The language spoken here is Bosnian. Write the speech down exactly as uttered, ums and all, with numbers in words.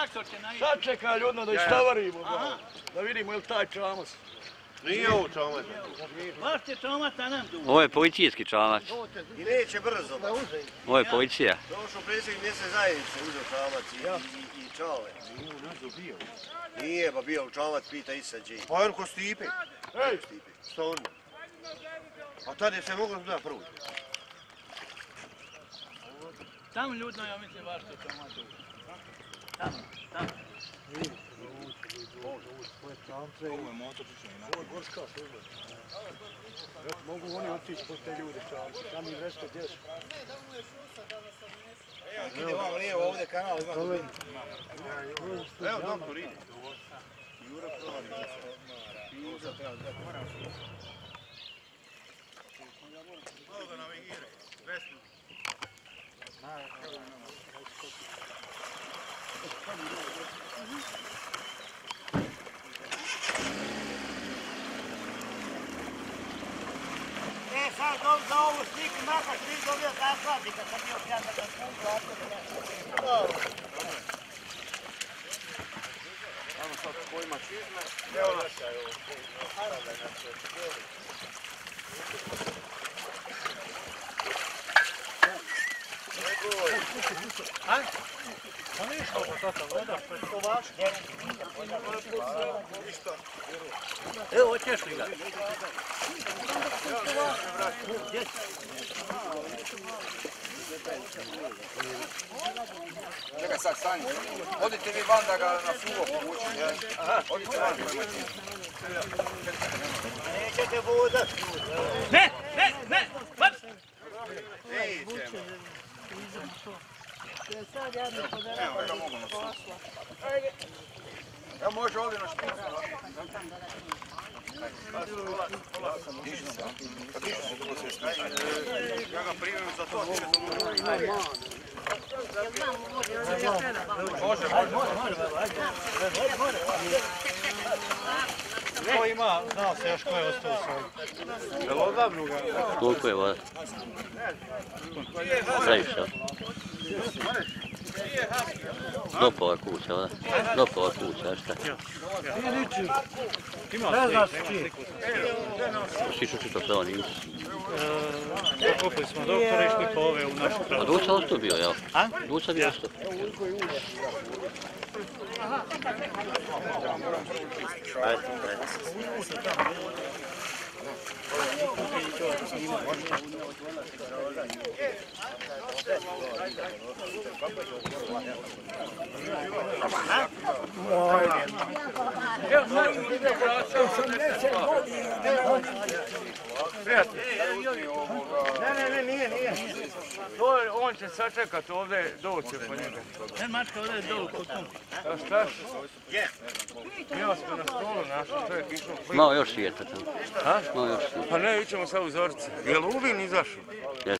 traktor će naići. Sad čekaj ljudno da istavarimo, da vidimo je li taj čamac. Nije ovo čamac. Baš će čamac na nam dugo. Ovo je policijski čamac. I neće brzo. Ovo je policija. Došao predsjednik mjesec zajednice, uzeo čamac i čale. Nije, pa bio čamac, pita Isa Đej. Pa on ko Stipe. Ej, Stipe. Stolno. A tada je se moglo da proći. Tamo ljudno, ja mislim, baš će čamac dugo. Tamo, tamo. Ovo je motočić, ne? Ovo je gorska služba. Mogu oni otići po te ljude čamci, tam im resto gdje su. Ide vamo, nije ovdje kanal, ima tu vidim. Evo, doktor, ide. Jura Provari. Ovo sad treba gledati. Malo da navigiraj. Vesno. E, sad za ovu sliku makaš vi dobio zakladi kad sam bio pjata da sam platio da nešto. Dobro. Samo sad pojma čizme. Evo naša je ovo. A? Pa ništa ovo tata, gledaš, to je to vaše. Evo, hoćeš li ga? Čekaj sad, stani. Odite vi van da ga na suvo povučite. Odite van prema čini. Nećete vodat. Ne, ne, ne, hvat! Nećemo. Evo, ga mogu na suvo. Evo može ovdje na špicu. Ja ga primim za to. Može, može. Ko ima, zna se još ko je ostao svoj. Jel odavno ga? Koliko je voda? Previše. Do pola kuća, voda. Do pola kuća, šta? Ne znaš ti. Šišu čito se on nisu. Kupili smo doktora i išli po ove u našu A kravu. Duca ostao bio, jel? A? Duca bio ostao. Ajde, ajde. Ne, ne, ne, nije, nije. To je, on će sačekat ovdje, doće po njega. Ne, mačka ovdje je dolu kod tom. A šta? Imao smo na stolu našu, čovjek išao plin. Malo još svijeta tamo. A? Malo još svijeta. Pa ne, ićemo sad u Zorice. Je li Uvin izašao?